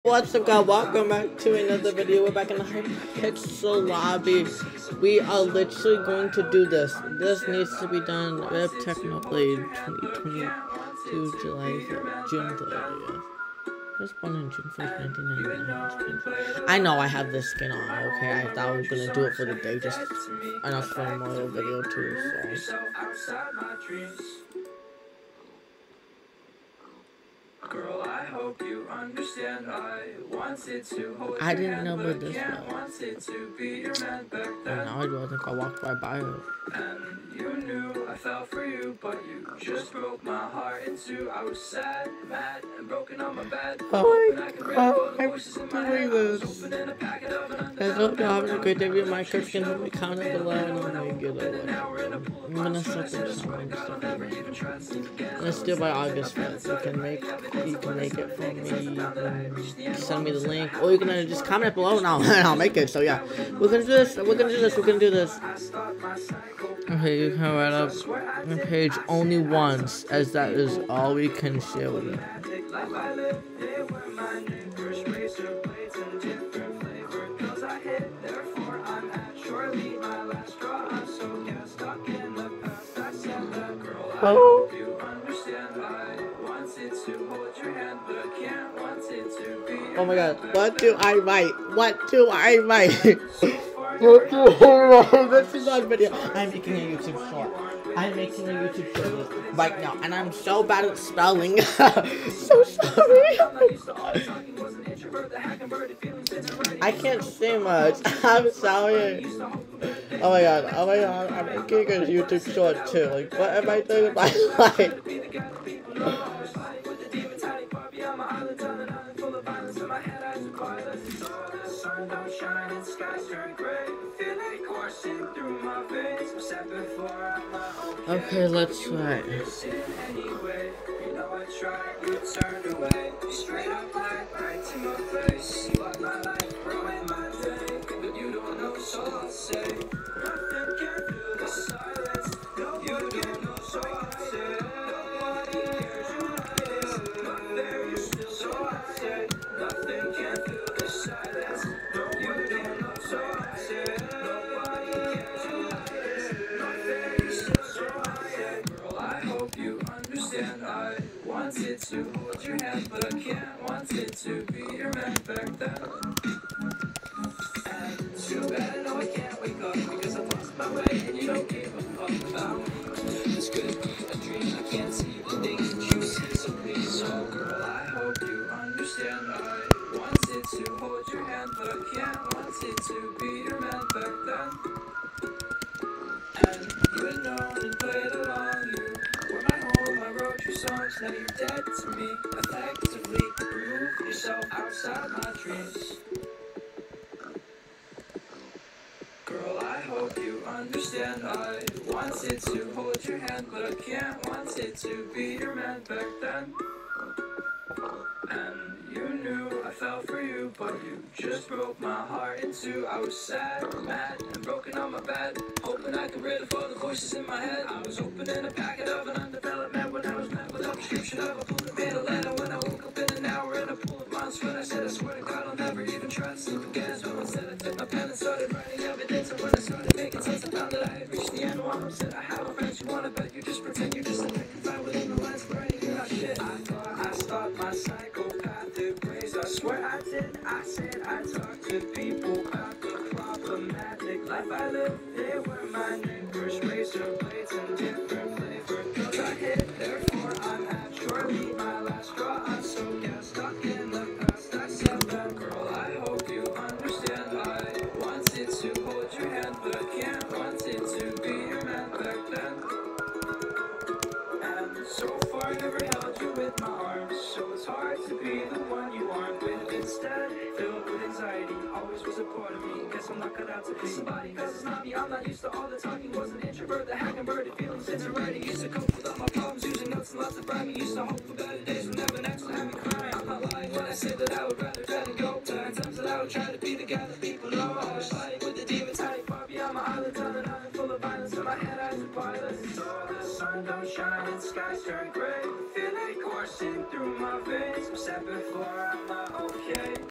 What's up, guys? Welcome back to another video. We're back in the Hypixel lobby. We are literally going to do this. This needs to be done with Technoblade 2022 June 30th. I was born on June 1st, 1999. I know I have this skin on, okay? I thought I was gonna do it for the day, just enough for a memorial video too, so. Girl, I hope you understand. I wanted to hold I your didn't hand, know but about this can't one. wanted to be your man back then. And now I do. I think I walked right by her. And you knew I fell for you, but you just broke my heart in two. I was sad, mad, and broken on my bed. Oh my god, I'm doing this. I hope you're having a great day. My Minecraft can help me comment below and I'm gonna get it. I'm gonna set this song. And it's due by August 5th. You can make it for me. Send me the link, or you can just comment below and I'll make it. So yeah, we're gonna do this. We're gonna do this. Okay, you can write up the page only once, as that is all we can share with it. Oh. Oh my god, what do I write? What do I write? This is on video. I'm making a YouTube short. I'm making a YouTube short right now, and I'm so bad at spelling. So sorry. I can't say much. I'm sorry. Oh my god, I'm making a YouTube short too. Like, what am I doing with my life? Okay, let's try. I wanted to hold your hand, but I can't. Wanted to be your man back then. And too bad I know I can't wake up because I lost my way and you don't give a fuck about me. This could be a dream. I can't see the things that you see. So please, oh girl, I hope you understand. I wanted to hold your hand, but I can't. Wanted to be your man back then. And you had known and played along. You were my home. I wrote your songs. Now you're dead to me. Effectively remove yourself outside my dreams. Girl, I hope you understand. I wanted to hold your hand, but I can't. Wanted to be your man back then. And you knew I fell for you, but you just broke my heart in two. I was sad, mad, and broken on my bed, hoping I could rid of all the voices in my head. I was opening a packet of an undeveloped man when I was met with a prescription of a bullet made a letter. When I woke up in an hour in a pool of months, when I said I swear to God I'll never even trust him again. So instead I took my pen and started writing evidence. And when I started making sense, I found that I had reached the end. One said I have a friend you wanna bet you just pretend you're just a find within the lines writing about shit. I thought I stopped my psychopathic ways. I swear I did. I said I talked to people about the problematic life I lived. They were my neighbors, razor blades and different flavors. Cause I hit, therefore I'm at surely my last straw. I'm so stuck in the past. I said that, girl, I hope you understand. I wanted to hold your hand, but I can't. Wanted to be your man back then. And so far I never held you with my arms, so it's hard to be the one you aren't with. Instead, filled with anxiety, always was a part of me. Guess I'm not cut out to be somebody, cause it's not me. I'm not used to all the talking, was an introvert, the hack converted feelings into writing. Used to cope with all my problems, using notes and lots of rhyming. Used to hope for better days when never next will have me crying. I'm not lying when I say that I would rather try to go. 9 times that I would try to be the guy that people know. I was fighting with the demons hiding far beyond my island, on an island full of violence. In my head, eyes are pilot. So the sun don't shine and skies turn gray.